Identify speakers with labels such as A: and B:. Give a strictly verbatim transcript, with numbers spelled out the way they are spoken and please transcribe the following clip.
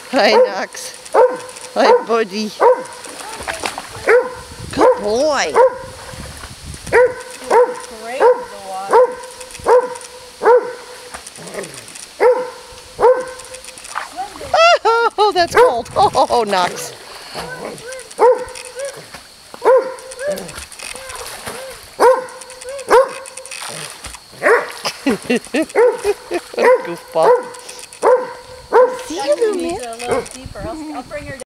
A: Hi, Knox. Hi, buddy. Good boy.
B: Great in the water.
A: Oh, that's cold. Oh, Knox. Goofball. See you, little man.
B: A little deeper. I'll, I'll bring her down.